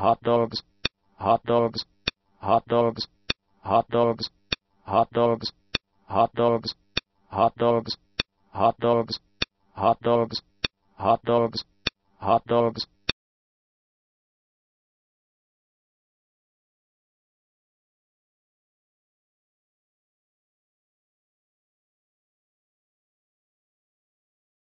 hot dogs, hot dogs, hot dogs, hot dogs, hot dogs, hot dogs, hot dogs, hot dogs, hot dogs, hot dogs, hot dogs.